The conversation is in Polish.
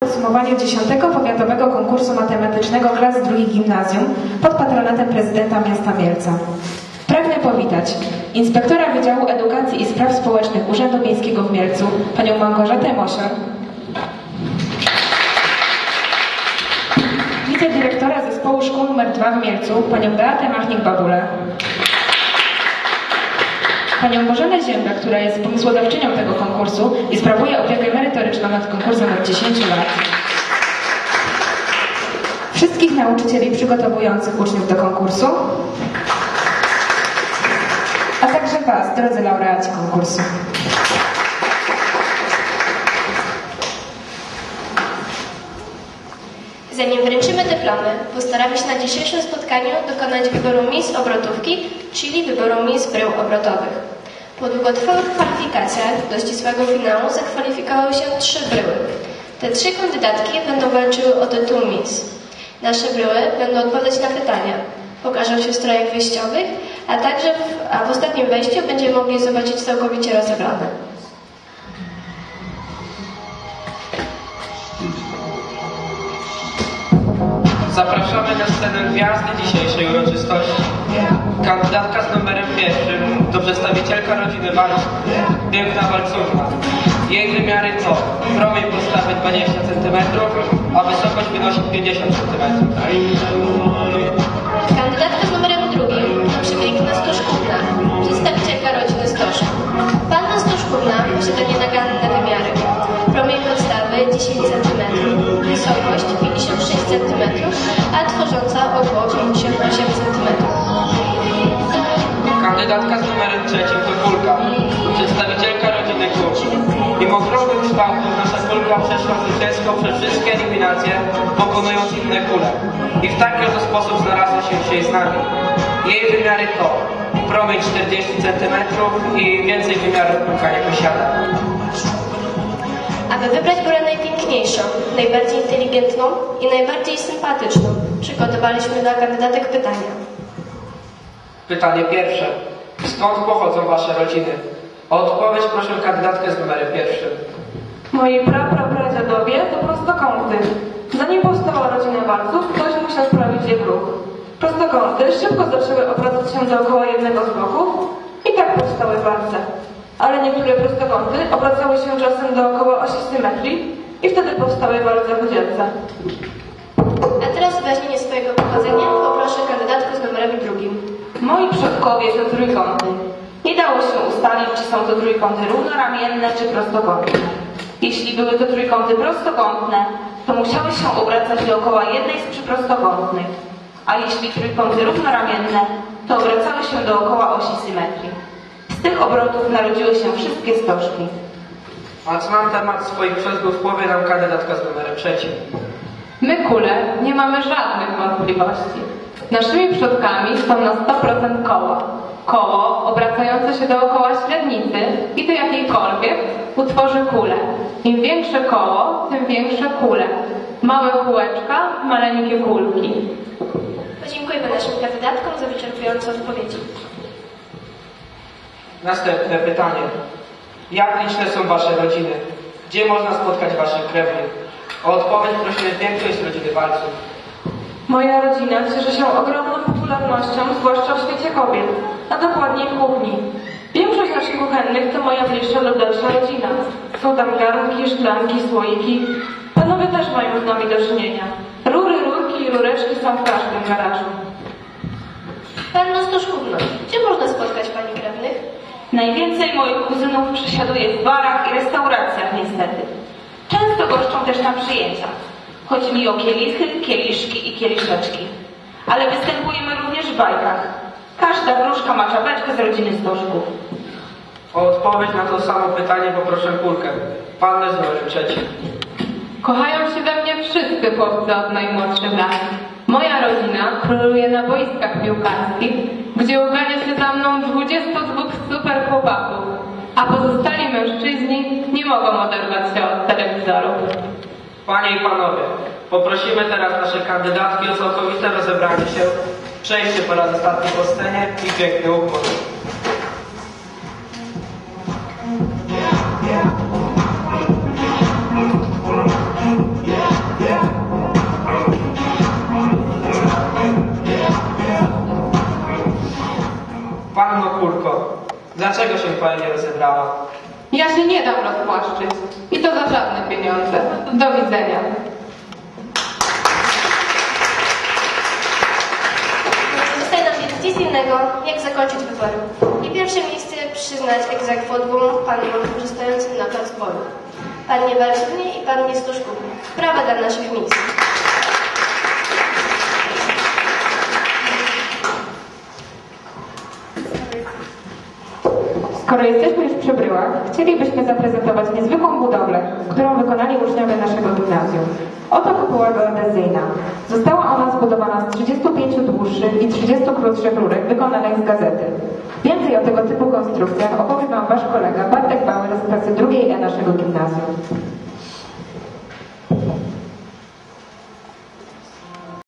Podsumowaniu 10. Powiatowego Konkursu Matematycznego klas II Gimnazjum pod patronatem prezydenta miasta Mielca. Pragnę powitać inspektora Wydziału Edukacji i Spraw Społecznych Urzędu Miejskiego w Mielcu, panią Małgorzatę Mosior, wicedyrektora Zespołu Szkół nr 2 w Mielcu, panią Beatę Machnik-Babulę, panią Bożenę Ziębę, która jest pomysłodawczynią tego konkursu i sprawuje opiekę merytoryczną nad konkursem od 10 lat. Wszystkich nauczycieli przygotowujących uczniów do konkursu, a także Was, drodzy laureaci konkursu. Zanim wręczymy dyplomy, postaramy się na dzisiejszym spotkaniu dokonać wyboru Miss Obrotówki, czyli wyboru Miss Brył Obrotowych. Po długotrwałych kwalifikacjach do ścisłego finału zakwalifikowały się 3 bryły. Te 3 kandydatki będą walczyły o tytuł Miss. Nasze bryły będą odpowiadać na pytania, pokażą się w strojach wyjściowych, a także w ostatnim wejściu będziemy mogli zobaczyć całkowicie rozebrane. Zapraszamy na scenę gwiazdy dzisiejszej uroczystości. Kandydatka z numerem 1 to przedstawicielka rodziny Walców, piękna walcówka. Jej wymiary to promień podstawy 20 cm, a wysokość wynosi 50 cm. Kandydatka z numerem 2 to przepiękna Stoszkówna, przedstawicielka rodziny Stoszków. Panna Stoszkówna posiada nienaganne wymiary. Promień podstawy 10 cm, wysokość 56 cm, a tworząca około 58 cm. Kandydatka z numerem 3 to Kulka, przedstawicielka rodziny Kulki. Mimo grubych kształtów nasza Kulka przeszła zwycięsko przez wszystkie eliminacje, pokonując inne kule. I w taki oto sposób znalazła się dzisiaj z nami. Jej wymiary to promień 40 cm i więcej wymiarów Kulka nie posiada. Aby wybrać górę najpiękniejszą, najbardziej inteligentną i najbardziej sympatyczną, przygotowaliśmy dla kandydatek pytania. Pytanie pierwsze. Skąd pochodzą Wasze rodziny? O odpowiedź proszę kandydatkę z numerem 1. Moi praprapradziadowie to prostokąty. Zanim powstała rodzina Walców, ktoś musiał sprawić ich ruch. Prostokąty szybko zaczęły obracać się dookoła jednego z boków i tak powstały walce. Ale niektóre prostokąty obracały się czasem dookoła osi symetrii i wtedy powstały walce chodzielce. A teraz wyjaśnienie swojego pochodzenia poproszę kandydatkę z numerem 2. Moi przodkowie to trójkąty. Nie dało się ustalić, czy są to trójkąty równoramienne, czy prostokątne. Jeśli były to trójkąty prostokątne, to musiały się obracać dookoła jednej z przyprostokątnych. A jeśli trójkąty równoramienne, to obracały się dookoła osi symetrii. Z tych obrotów narodziły się wszystkie stożki. A co na temat swoich przodków powie nam kandydatka z numerem 3? My, kule, nie mamy żadnych wątpliwości. Naszymi przodkami są na 100% koła. Koło obracające się dookoła średnicy i do jakiejkolwiek utworzy kulę. Im większe koło, tym większe kule. Małe kółeczka, maleńkie kulki. Podziękujemy naszym kandydatkom za wyczerpujące odpowiedzi. Następne pytanie. Jak liczne są Wasze rodziny? Gdzie można spotkać Waszych krewnych? O odpowiedź prosimy większość rodziny Walców. Moja rodzina cieszy się ogromną popularnością, zwłaszcza w świecie kobiet, a dokładniej w kuchni. Większość naszych kuchennych to moja bliższa lub dalsza rodzina. Są tam garnki, szklanki, słoiki. Panowie też mają z nami do czynienia. Rury, rurki i rureczki są w każdym garażu. Panno Stoszkówno, gdzie można spotkać Pani krewnych? Najwięcej moich kuzynów przesiaduje w barach i restauracjach niestety. Często goszczą też na przyjęciach. Chodzi mi o kielichy, kieliszki i kieliszeczki. Ale występujemy również w bajkach. Każda wróżka ma czapeczkę z rodziny Stożków. O odpowiedź na to samo pytanie poproszę Kulkę. Pannę z numerem 3. Kochają się we mnie wszyscy chłopcy od najmłodszych lat. Moja rodzina króluje na boiskach piłkarskich, gdzie ugania się za mną 22 super chłopaków, a pozostali mężczyźni nie mogą oderwać się od telewizorów. Panie i Panowie, poprosimy teraz nasze kandydatki o całkowite rozebranie się, przejście po raz ostatni po scenie i piękny ukłon. Yeah. Dlaczego się pani nie rozebrała? Ja się nie dam rozpłaszczyć. I to za żadne pieniądze. Do widzenia. Nie zostaje nam więc nic innego, jak zakończyć wybory. I pierwsze miejsce przyznać ex aequo dwóm panom korzystającym na plac boju. Pannie Walsunie i pannie Stuszku. Brawa dla naszych miejsc. Skoro jesteśmy już przy bryłach, chcielibyśmy zaprezentować niezwykłą budowlę, którą wykonali uczniowie naszego gimnazjum. Oto kopuła geodezyjna. Została ona zbudowana z 35 dłuższych i 30 krótszych rurek wykonanych z gazety. Więcej o tego typu konstrukcjach opowie Wam Wasz kolega Bartek Bauer z klasy 2E naszego gimnazjum.